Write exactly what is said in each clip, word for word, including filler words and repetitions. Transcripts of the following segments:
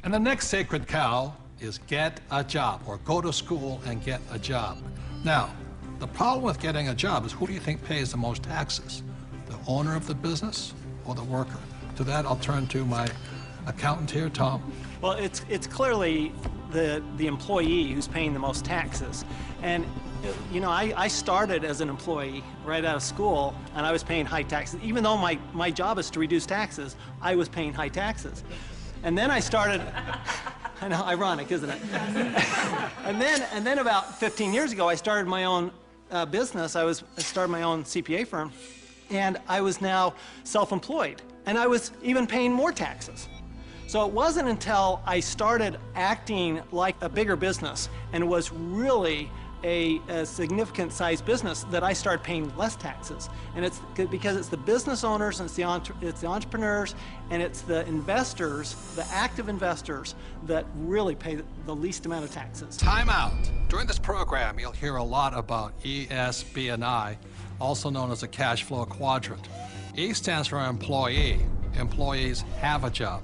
And the next sacred cow is get a job, or go to school and get a job. Now, the problem with getting a job is, who do you think pays the most taxes? The owner of the business or the worker? To that, I'll turn to my accountant here, Tom. Well, it's, it's clearly the, the employee who's paying the most taxes. And, you know, I, I started as an employee right out of school, and I was paying high taxes. Even though my, my job is to reduce taxes, I was paying high taxes. And then I started, I know, ironic, isn't it? and, then, and then about fifteen years ago, I started my own uh, business. I, was, I started my own C P A firm, and I was now self-employed. And I was even paying more taxes. So it wasn't until I started acting like a bigger business and was really a, a significant sized business that I started paying less taxes. And it's because it's the business owners, and it's the, entre it's the entrepreneurs, and it's the investors, the active investors, that really pay the least amount of taxes. Time out. During this program, you'll hear a lot about E, S, B, and I, also known as the cash flow quadrant. E stands for employee. Employees have a job.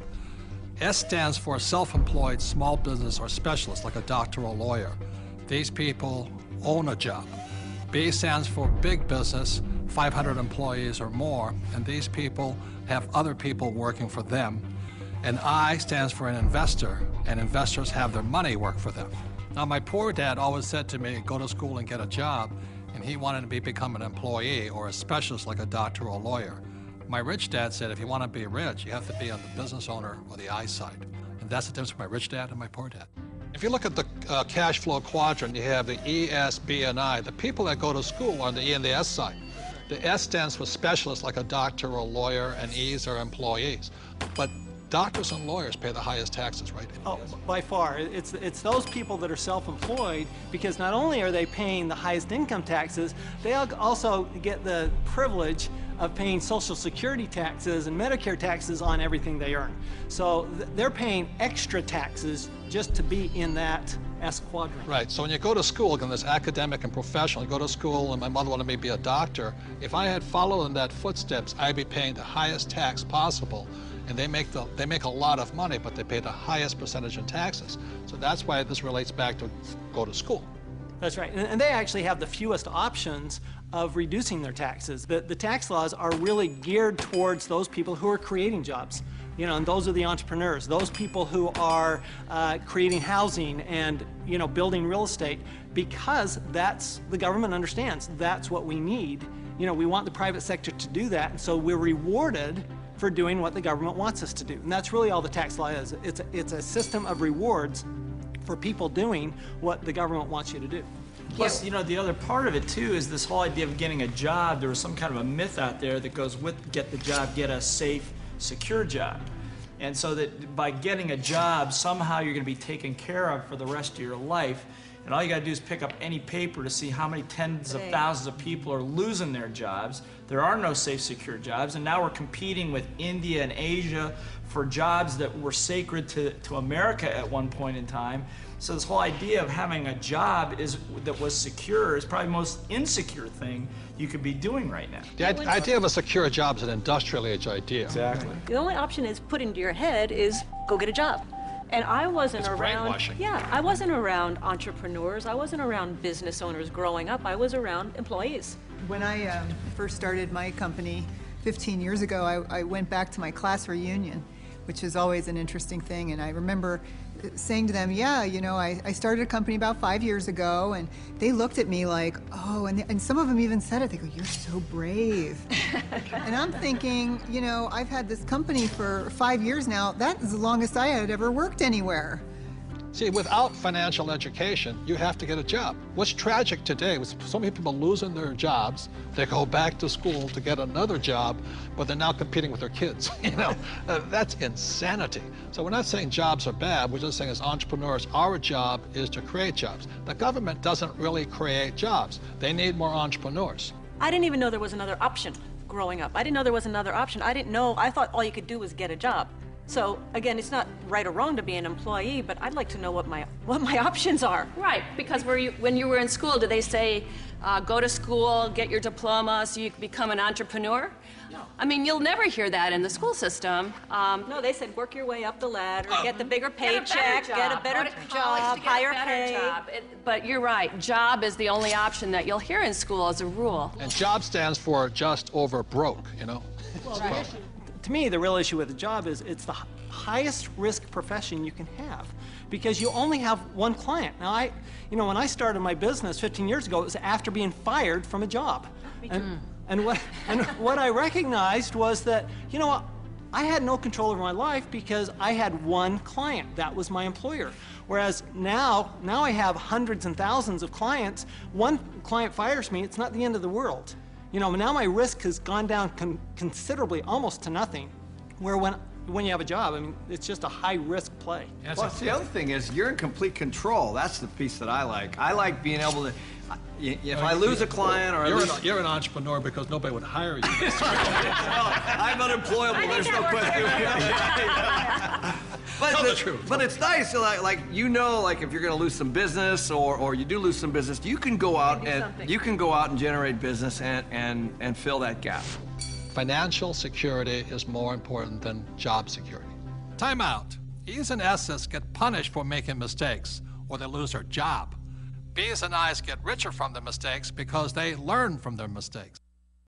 S stands for self-employed small business or specialist, like a doctor or lawyer. These people own a job. B stands for big business, five hundred employees or more, and these people have other people working for them. And I stands for an investor, and investors have their money work for them. Now, my poor dad always said to me, go to school and get a job, and he wanted me to become an employee or a specialist like a doctor or a lawyer. My rich dad said, if you want to be rich, you have to be on the business owner or the I side. And that's the difference between my rich dad and my poor dad. If you look at the uh, cash flow quadrant, you have the E, S, B, and I. The people that go to school are on the E and the S side. The S stands for specialists like a doctor or a lawyer, and E's are employees. But doctors and lawyers pay the highest taxes, right? Oh, by far. It's, it's those people that are self-employed, because not only are they paying the highest income taxes, they also get the privilege of paying Social Security taxes and Medicare taxes on everything they earn. So th they're paying extra taxes just to be in that S quadrant. Right, so when you go to school, again, this academic and professional, you go to school, and my mother wanted me to be a doctor. If I had followed in that footsteps, I'd be paying the highest tax possible. And they make, the, they make a lot of money, but they pay the highest percentage in taxes. So that's why this relates back to go to school. That's right, and, and they actually have the fewest options of reducing their taxes. The, the tax laws are really geared towards those people who are creating jobs. You know, and those are the entrepreneurs, those people who are uh, creating housing and, you know, building real estate, because that's, the government understands, that's what we need. You know, we want the private sector to do that, and so we're rewarded for doing what the government wants us to do. And that's really all the tax law is. It's a, it's a system of rewards for people doing what the government wants you to do. Plus, you know, the other part of it too is this whole idea of getting a job. There was some kind of a myth out there that goes with get the job, get a safe, secure job. And so that by getting a job, somehow you're going to be taken care of for the rest of your life. And all you got to do is pick up any paper to see how many tens of thousands of people are losing their jobs. There are no safe, secure jobs, and now we're competing with India and Asia for jobs that were sacred to, to America at one point in time. So this whole idea of having a job is, that was secure is probably the most insecure thing you could be doing right now. The idea of a secure job is an industrial age idea. Exactly. The only option is put into your head is go get a job. And I wasn't It's around, brainwashing. yeah, I wasn't around entrepreneurs. I wasn't around business owners growing up. I was around employees. When I um, first started my company fifteen years ago, I, I went back to my class reunion, which is always an interesting thing. And I remember saying to them, yeah, you know, I, I started a company about five years ago, and they looked at me like, oh, and, and some of them even said it, they go, you're so brave. And I'm thinking, you know, I've had this company for five years now. That is the longest I had ever worked anywhere. See, without financial education, you have to get a job. What's tragic today is so many people losing their jobs, they go back to school to get another job, but they're now competing with their kids. You know, uh, that's insanity. So we're not saying jobs are bad, we're just saying as entrepreneurs, our job is to create jobs. The government doesn't really create jobs. They need more entrepreneurs. I didn't even know there was another option growing up. I didn't know there was another option. I didn't know, I thought all you could do was get a job. So again, it's not right or wrong to be an employee, but I'd like to know what my what my options are. Right, because were you, when you were in school, did they say, uh, go to school, get your diploma so you can become an entrepreneur? No. I mean, you'll never hear that in the school system. Um, No, they said work your way up the ladder, get the bigger Get a better paycheck, get a job. better Go to college job, to get a higher better pay. job. It- But you're right, job is the only option that you'll hear in school as a rule. And job stands for just over broke, you know? To me, the real issue with the job is it's the h- highest risk profession you can have because you only have one client. Now, I, you know, when I started my business fifteen years ago, it was after being fired from a job. And, and, what, and what I recognized was that, you know what, I had no control over my life because I had one client. That was my employer. Whereas now, now I have hundreds and thousands of clients. One client fires me, it's not the end of the world. You know, now my risk has gone down con considerably, almost to nothing. Where when when you have a job, I mean, it's just a high risk play. Yes, Plus, the other thing is you're in complete control. That's the piece that I like. I like being able to, I- if I lose a client or I You're lose, an, you're an entrepreneur because nobody would hire you. I'm unemployable. There's no question. But Tell the the- truth. But it's nice, so like, like you know, like if you're going to lose some business or or you do lose some business, you can go out do and something. you can go out and generate business and and and fill that gap. Financial security is more important than job security. Time out. E's and S's get punished for making mistakes, or they lose their job. B's and I's get richer from their mistakes because they learn from their mistakes.